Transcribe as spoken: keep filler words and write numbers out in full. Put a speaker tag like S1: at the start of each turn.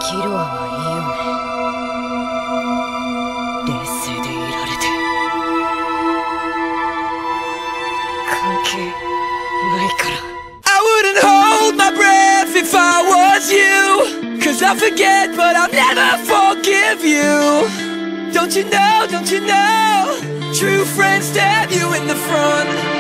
S1: キルアはいいよね。冷静でいられて関係ないから。
S2: I wouldn't hold my breath if I was you, 'cause I'll forget but I'll never forgive you. Don't you know, don't you know, true friends stab you in the front.